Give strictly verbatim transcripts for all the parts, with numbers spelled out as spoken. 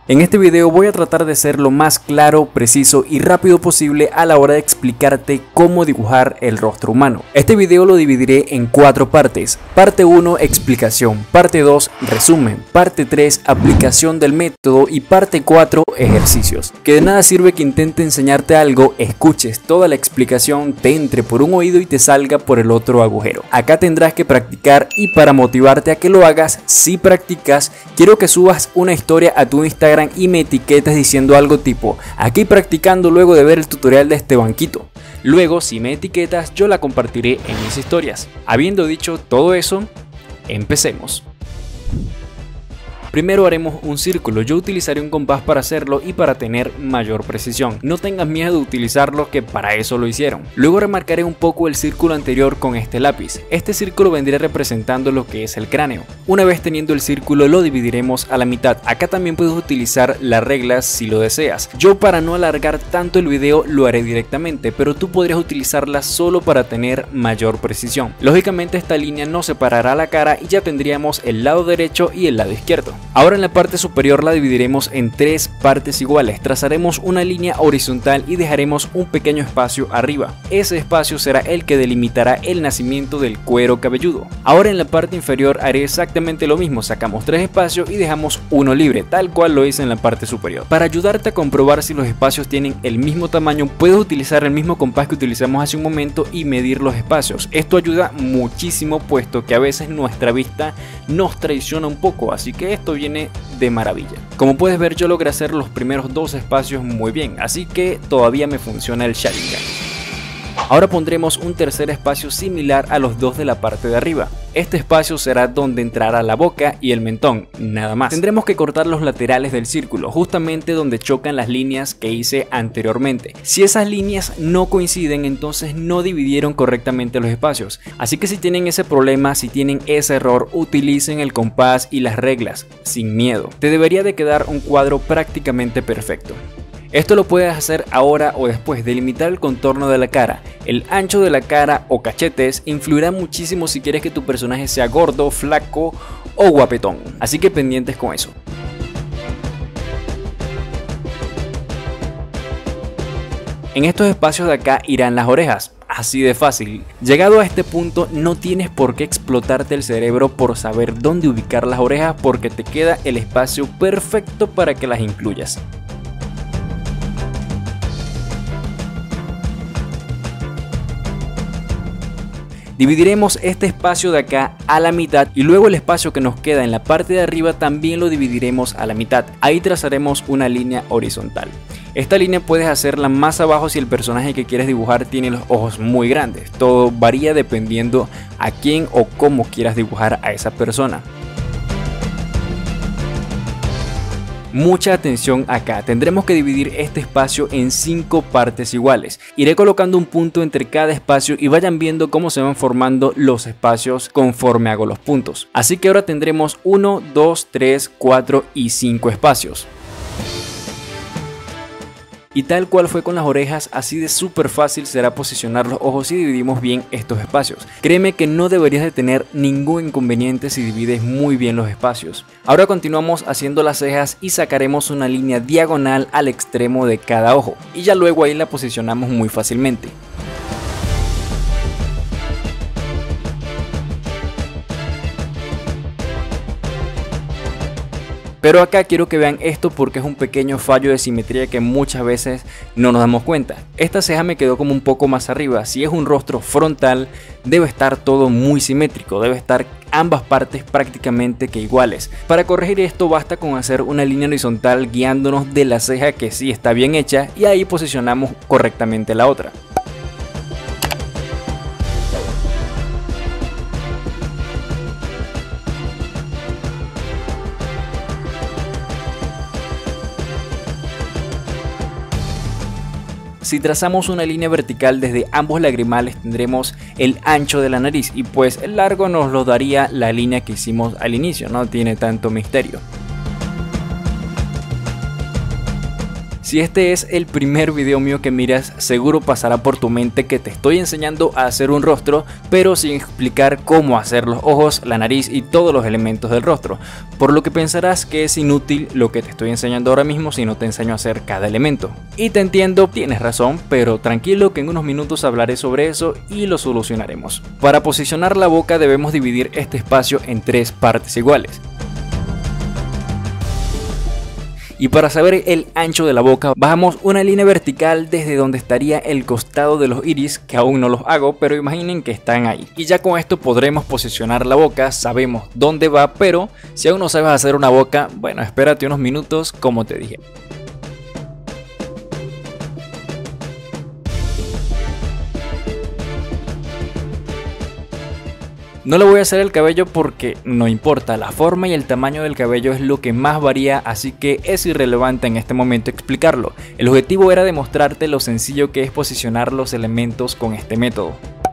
En este video voy a tratar de ser lo más claro, preciso y rápido posible a la hora de explicarte cómo dibujar el rostro humano. Este video lo dividiré en cuatro partes. Parte uno, explicación. Parte dos, resumen. Parte tres, aplicación del método. Y parte cuatro, ejercicios. Que de nada sirve que intente enseñarte algo, escuches toda la explicación, te entre por un oído y te salga por el otro agujero. Acá tendrás que practicar, y para motivarte a que lo hagas, si practicas, quiero que subas una historia a tu Instagram y me etiquetes diciendo algo tipo: aquí practicando luego de ver el tutorial de este banquito. Luego, si me etiquetas, yo la compartiré en mis historias. Habiendo dicho todo eso, empecemos. Primero haremos un círculo. Yo utilizaré un compás para hacerlo y para tener mayor precisión. No tengas miedo de utilizarlo, que para eso lo hicieron. Luego remarcaré un poco el círculo anterior con este lápiz. Este círculo vendría representando lo que es el cráneo. Una vez teniendo el círculo, lo dividiremos a la mitad. Acá también puedes utilizar las reglas si lo deseas. Yo, para no alargar tanto el video, lo haré directamente, pero tú podrías utilizarla solo para tener mayor precisión. Lógicamente esta línea nos separará la cara y ya tendríamos el lado derecho y el lado izquierdo. Ahora en la parte superior la dividiremos en tres partes iguales. Trazaremos una línea horizontal y dejaremos un pequeño espacio arriba. Ese espacio será el que delimitará el nacimiento del cuero cabelludo. Ahora en la parte inferior haré exactamente lo mismo. Sacamos tres espacios y dejamos uno libre, tal cual lo hice en la parte superior. Para ayudarte a comprobar si los espacios tienen el mismo tamaño, puedes utilizar el mismo compás que utilizamos hace un momento y medir los espacios. Esto ayuda muchísimo, puesto que a veces nuestra vista nos traiciona un poco, así que esto viene de maravilla. Como puedes ver, yo logré hacer los primeros dos espacios muy bien, así que todavía me funciona el Sharingan. Ahora pondremos un tercer espacio similar a los dos de la parte de arriba. Este espacio será donde entrará la boca y el mentón, nada más. Tendremos que cortar los laterales del círculo, justamente donde chocan las líneas que hice anteriormente. Si esas líneas no coinciden, entonces no dividieron correctamente los espacios. Así que si tienen ese problema, si tienen ese error, utilicen el compás y las reglas, sin miedo. Te debería de quedar un cuadro prácticamente perfecto. Esto lo puedes hacer ahora o después. Delimitar el contorno de la cara. El ancho de la cara o cachetes influirá muchísimo si quieres que tu personaje sea gordo, flaco o guapetón. Así que pendientes con eso. En estos espacios de acá irán las orejas. Así de fácil. Llegado a este punto, no tienes por qué explotarte el cerebro por saber dónde ubicar las orejas, porque te queda el espacio perfecto para que las incluyas. Dividiremos este espacio de acá a la mitad y luego el espacio que nos queda en la parte de arriba también lo dividiremos a la mitad. Ahí trazaremos una línea horizontal. Esta línea puedes hacerla más abajo si el personaje que quieres dibujar tiene los ojos muy grandes. Todo varía dependiendo a quién o cómo quieras dibujar a esa persona. Mucha atención acá, tendremos que dividir este espacio en cinco partes iguales. Iré colocando un punto entre cada espacio y vayan viendo cómo se van formando los espacios conforme hago los puntos. Así que ahora tendremos uno, dos, tres, cuatro y cinco espacios. Y tal cual fue con las orejas, así de súper fácil será posicionar los ojos si dividimos bien estos espacios. Créeme que no deberías de tener ningún inconveniente si divides muy bien los espacios. Ahora continuamos haciendo las cejas y sacaremos una línea diagonal al extremo de cada ojo. Y ya luego ahí la posicionamos muy fácilmente. Pero acá quiero que vean esto porque es un pequeño fallo de simetría que muchas veces no nos damos cuenta. Esta ceja me quedó como un poco más arriba. Si es un rostro frontal, debe estar todo muy simétrico, debe estar ambas partes prácticamente que iguales. Para corregir esto basta con hacer una línea horizontal guiándonos de la ceja que sí está bien hecha y ahí posicionamos correctamente la otra. Si trazamos una línea vertical desde ambos lagrimales, tendremos el ancho de la nariz y pues el largo nos lo daría la línea que hicimos al inicio, no tiene tanto misterio. Si este es el primer video mío que miras, seguro pasará por tu mente que te estoy enseñando a hacer un rostro, pero sin explicar cómo hacer los ojos, la nariz y todos los elementos del rostro, por lo que pensarás que es inútil lo que te estoy enseñando ahora mismo si no te enseño a hacer cada elemento. Y te entiendo, tienes razón, pero tranquilo que en unos minutos hablaré sobre eso y lo solucionaremos. Para posicionar la boca debemos dividir este espacio en tres partes iguales. Y para saber el ancho de la boca, bajamos una línea vertical desde donde estaría el costado de los iris, que aún no los hago, pero imaginen que están ahí. Y ya con esto podremos posicionar la boca, sabemos dónde va, pero si aún no sabes hacer una boca, bueno, espérate unos minutos como te dije. No le voy a hacer el cabello porque no importa, la forma y el tamaño del cabello es lo que más varía, así que es irrelevante en este momento explicarlo. El objetivo era demostrarte lo sencillo que es posicionar los elementos con este método.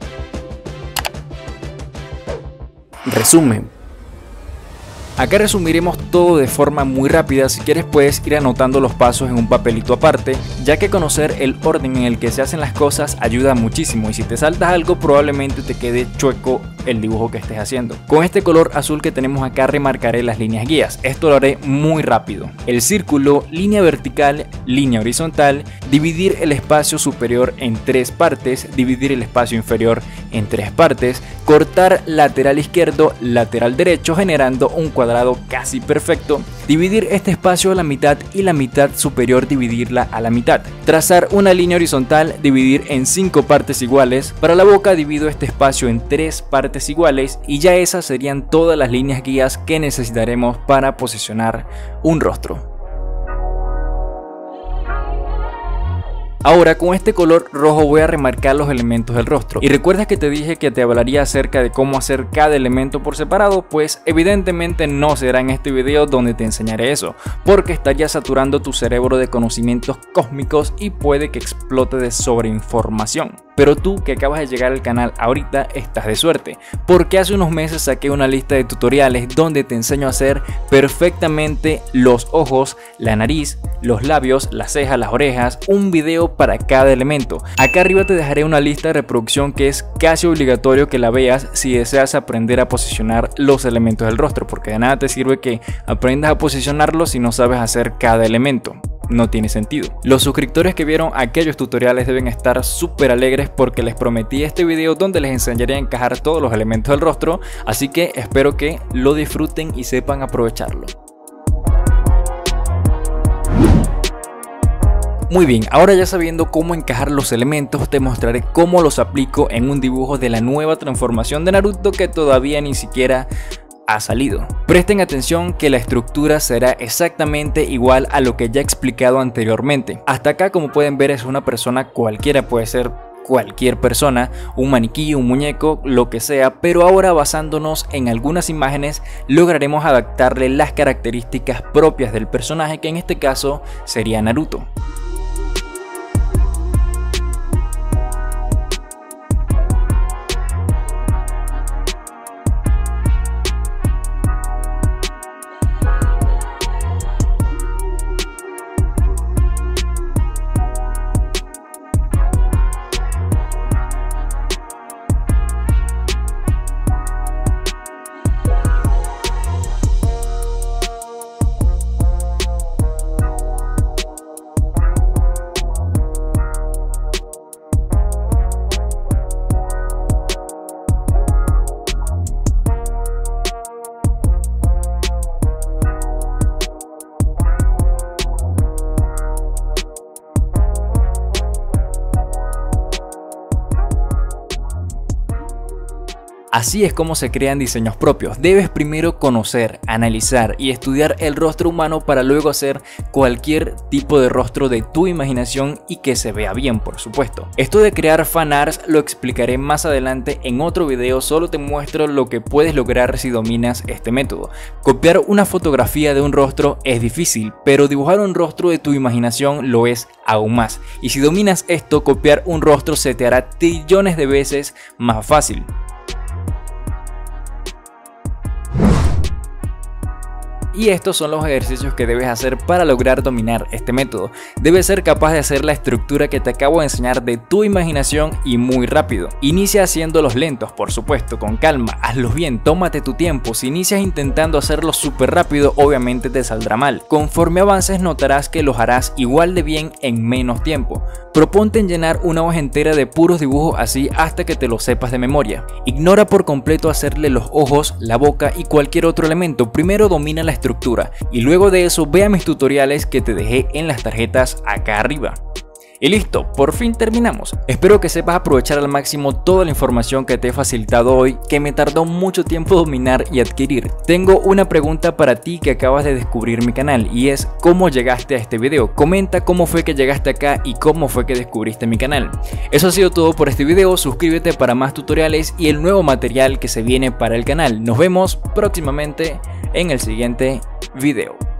Resumen. Acá resumiremos todo de forma muy rápida, si quieres puedes ir anotando los pasos en un papelito aparte, ya que conocer el orden en el que se hacen las cosas ayuda muchísimo y si te saltas algo probablemente te quede chueco el dibujo que estés haciendo. Con este color azul que tenemos acá remarcaré las líneas guías, esto lo haré muy rápido. El círculo, línea vertical, línea horizontal, dividir el espacio superior en tres partes, dividir el espacio inferior en tres partes, cortar lateral izquierdo, lateral derecho generando un cuadrado cuadrado casi perfecto, dividir este espacio a la mitad y la mitad superior dividirla a la mitad, trazar una línea horizontal, dividir en cinco partes iguales, para la boca divido este espacio en tres partes iguales y ya esas serían todas las líneas guías que necesitaremos para posicionar un rostro. Ahora con este color rojo voy a remarcar los elementos del rostro. Y recuerdas que te dije que te hablaría acerca de cómo hacer cada elemento por separado, pues evidentemente no será en este video donde te enseñaré eso, porque estaría saturando tu cerebro de conocimientos cósmicos y puede que explote de sobreinformación. Pero tú que acabas de llegar al canal ahorita estás de suerte, porque hace unos meses saqué una lista de tutoriales donde te enseño a hacer perfectamente los ojos, la nariz, los labios, las cejas, las orejas, un video para cada elemento. Acá arriba te dejaré una lista de reproducción que es casi obligatorio que la veas si deseas aprender a posicionar los elementos del rostro, porque de nada te sirve que aprendas a posicionarlos si no sabes hacer cada elemento. No tiene sentido. Los suscriptores que vieron aquellos tutoriales deben estar súper alegres porque les prometí este video donde les enseñaré a encajar todos los elementos del rostro, así que espero que lo disfruten y sepan aprovecharlo. Muy bien, ahora ya sabiendo cómo encajar los elementos, te mostraré cómo los aplico en un dibujo de la nueva transformación de Naruto que todavía ni siquiera ha salido. Presten atención que la estructura será exactamente igual a lo que ya he explicado anteriormente. Hasta acá, como pueden ver, es una persona cualquiera, puede ser cualquier persona, un maniquí, un muñeco, lo que sea, pero ahora basándonos en algunas imágenes lograremos adaptarle las características propias del personaje, que en este caso sería Naruto. Así es como se crean diseños propios. Debes primero conocer, analizar y estudiar el rostro humano para luego hacer cualquier tipo de rostro de tu imaginación y que se vea bien, por supuesto. Esto de crear fanarts lo explicaré más adelante en otro video, solo te muestro lo que puedes lograr si dominas este método. Copiar una fotografía de un rostro es difícil, pero dibujar un rostro de tu imaginación lo es aún más. Y si dominas esto, copiar un rostro se te hará trillones de veces más fácil. y estos son los ejercicios que debes hacer para lograr dominar este método. Debes ser capaz de hacer la estructura que te acabo de enseñar de tu imaginación y muy rápido. Inicia haciéndolos lentos, por supuesto, con calma, hazlos bien, tómate tu tiempo. Si inicias intentando hacerlo súper rápido, obviamente te saldrá mal. Conforme avances notarás que los harás igual de bien en menos tiempo. Proponte en llenar una hoja entera de puros dibujos así hasta que te lo sepas de memoria. Ignora por completo hacerle los ojos, la boca y cualquier otro elemento. Primero domina la estructura y luego de eso ve a mis tutoriales que te dejé en las tarjetas acá arriba. Y listo, por fin terminamos. Espero que sepas aprovechar al máximo toda la información que te he facilitado hoy, que me tardó mucho tiempo dominar y adquirir. Tengo una pregunta para ti que acabas de descubrir mi canal y es ¿cómo llegaste a este video? Comenta cómo fue que llegaste acá y cómo fue que descubriste mi canal. Eso ha sido todo por este video, suscríbete para más tutoriales y el nuevo material que se viene para el canal. Nos vemos próximamente en el siguiente video.